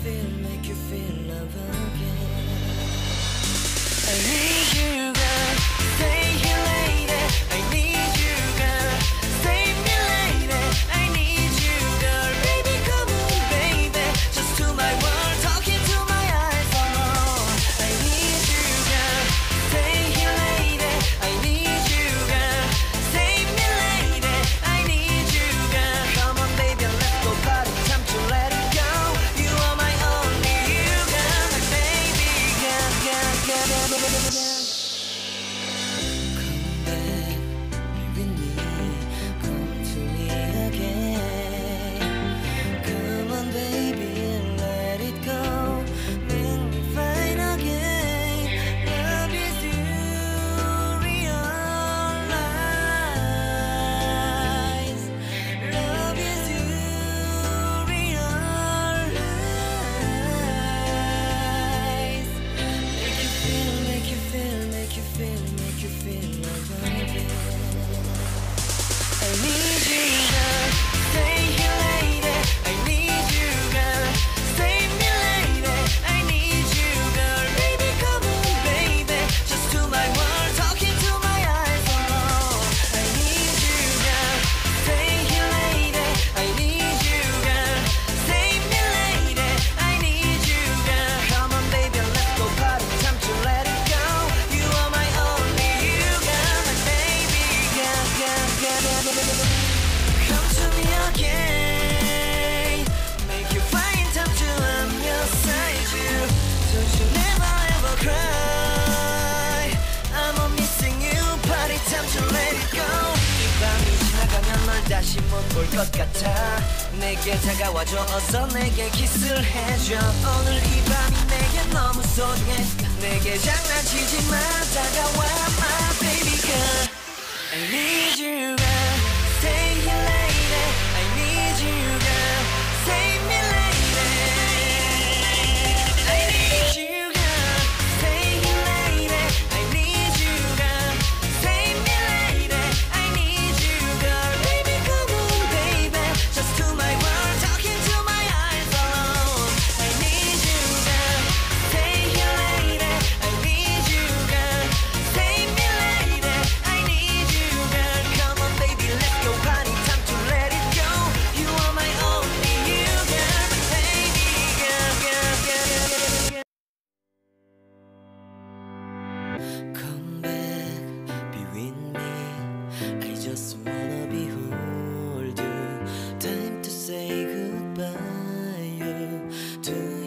make you feel love again. I need you, girl. Stay here, lady. I need you, girl. Save me, lady. I need you, girl. Baby, come on, baby. Just to my world, talking to my eyes. Oh, I need you, girl. Stay here, lady. I need you, girl. Save me, lady. I need you, girl. Come on, baby, let's go party. Time to let it go. You are my only you, girl. My baby, girl, girl, girl, girl, girl, girl. Come back, be with me. Come to me again. Come on, baby, and let it go. Make me fine again. Love is you, realize. Love is you, realize. Make you feel, make you feel, make you feel, make you feel love again. I need you, girl. Stay here, lady. I need you, girl. Save me, lady. I need you, girl. Baby, come on, baby. Just to my world, talking to my eyes. Oh, I need you, girl. Stay here, lady. I need you, girl. Save me, lady. I need you, girl. Come on, baby, let's go party. Time to let it go. You are my only you, girl. My baby, girl, girl, girl, girl, girl, girl. Come to me again. Make you find time to I'm your side, you. Don't you never ever cry. I'm on missing you. Party time to let it go. 이 밤이 지나가면 널 다시 못 볼 것 같아. 내게 다가와줘. 어서 내게 키스를 해줘. 오늘 이 밤이 내게 너무 소중해. 내게 장난치지 마. 다가와 my baby girl. I need you, girl. Stay here, lady. I need you, girl. Save me, lady. I need you, girl. Stay here, lady. I need you, girl. Save me, lady. I need you, girl. Baby, come on, baby. Just to my world, talking to my eyes alone. I need you, girl. Stay here, lady. I need you, girl. Save me, lady. I need you, girl. Come on, baby, let's go party. Time to let it go. You are my only you, girl. My baby, girl, girl, girl, girl, girl. Come back, be with me. I just wanna behold you. Time to say goodbye. You do